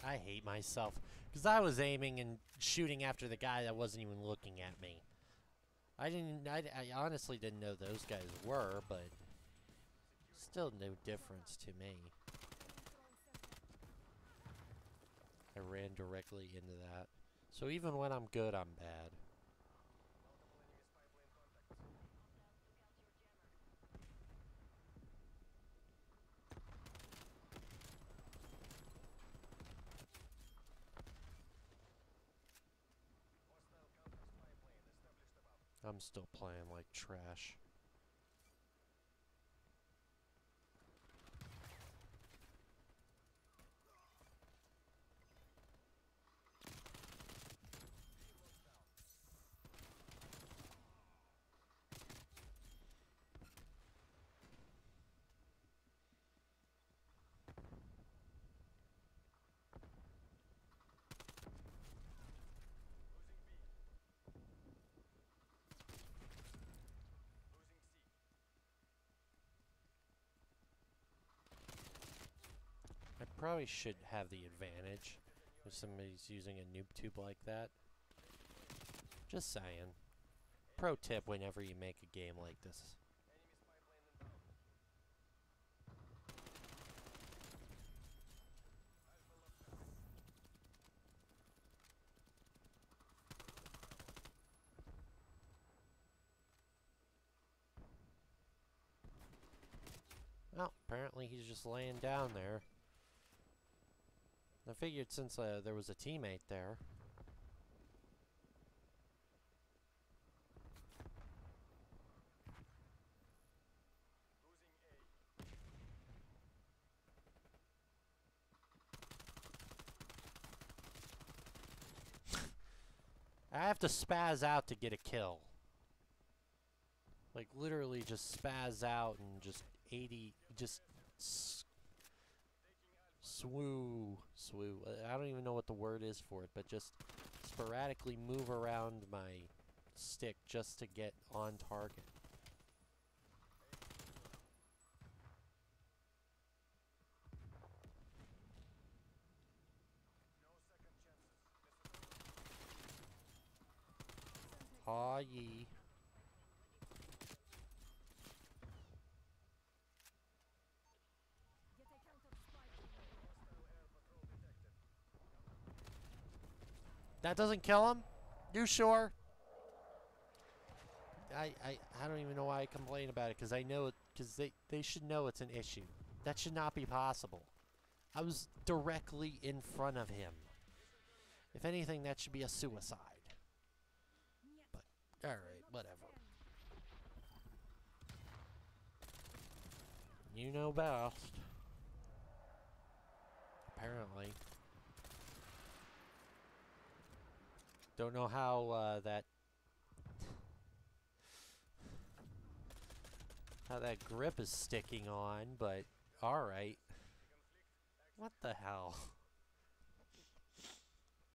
I hate myself. Because I was aiming and shooting after the guy that wasn't even looking at me. I honestly didn't know those guys were, but still no difference to me. I ran directly into that. So even when I'm good, I'm bad. I'm still playing like trash. I probably should have the advantage if somebody's using a noob tube like that. Just saying. Pro tip whenever you make a game like this. Well, apparently he's just laying down there. I figured since there was a teammate there. I have to spaz out to get a kill. Like literally just spaz out and just 80, just swoo. I don't even know what the word is for it, but just sporadically move around my stick just to get on target. Aw yee. That doesn't kill him? You sure? I don't even know why I complain about it, because I know it, because they should know it's an issue. That should not be possible. I was directly in front of him. If anything, that should be a suicide. But, alright, whatever. You know best. Apparently. Don't know how that grip is sticking on, but alright. What the hell?